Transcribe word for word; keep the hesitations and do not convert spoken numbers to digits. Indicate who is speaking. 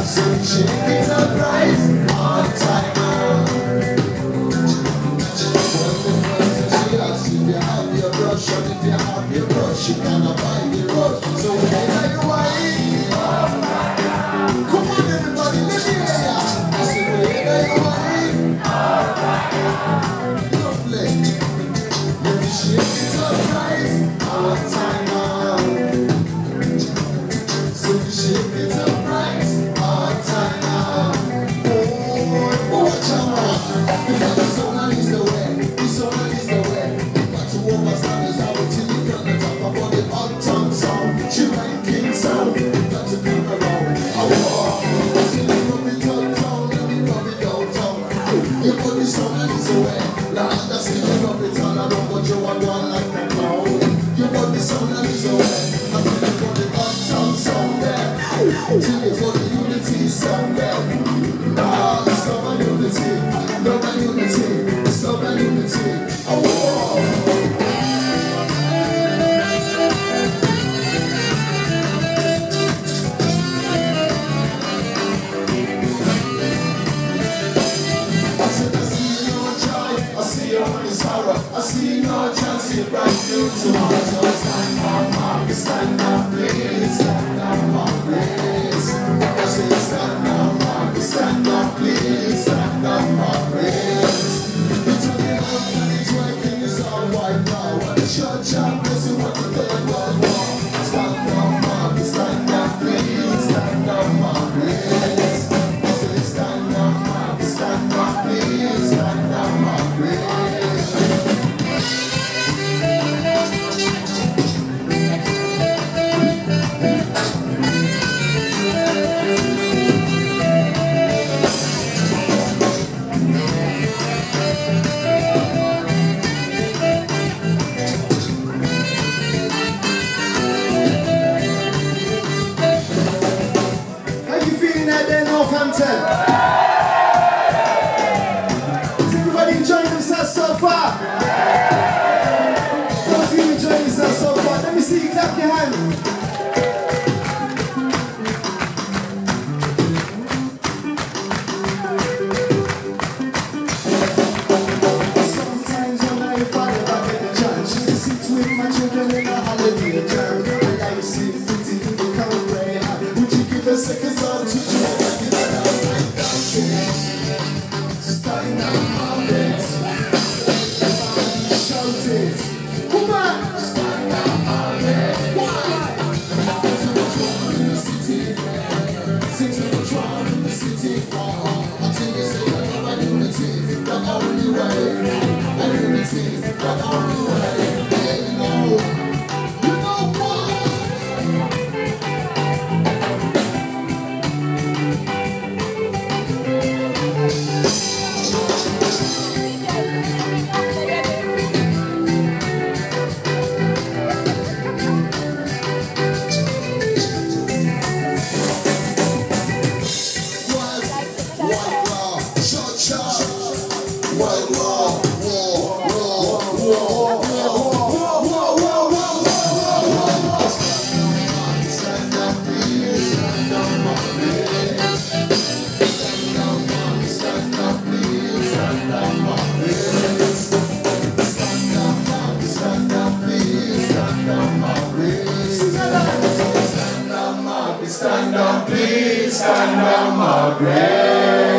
Speaker 1: So shake it up right on time now. If you have your brush, and if you have your brush, you cannot buy the rush. So whenever you whine, come on everybody, let me hear ya. I say whenever you whine, lovely. Let me shake it up right on time now. So we shake it up right on time now. Oh, watch out, because the someone is the way, the someone is the way. Overstand is how it's in the top about the hot tongue sound. She might king sound. Got to come around. I walk. See me rub it downtown. Let me rub it downtown. You put the sound is away. Like that's it. You rub it all around. But you are gone like a clown. You put the sound is away. Until you put the hot tongue sound there. Till you put the unity sound there. Ah, it's love and unity. Love and unity. It's love and unity. I walk. I see no chance to break through tomorrow. So stand up, Margaret, stand up, please. Stand up, Margaret. I say stand up, Margaret, stand up, please. Stand up, Margaret. You took it up and it's working, it's all white now. What the church up, listen what the third world war. Stand up, Margaret, stand up, please. Stand up, Margaret. I say stand up, Margaret, stand up, please. Stand up, Margaret. Northampton. Is everybody enjoying themselves so far? Those of you enjoying yourselves so far, let me see you clap your hand. Sometimes when I find out I get the chance just to sit with my children in a holiday jam, and I see fifty people come pray. Would you give a second thought to stand up, Margaret. Shout it. Come on. Stand up, Margaret. Why? Sit what's wrong in the city. Sit what's wrong in the city. Until you say that I'm a unity. The only way. A unity. The only way. Hey, you know. You know what? Stand up, please, stand up, Margaret.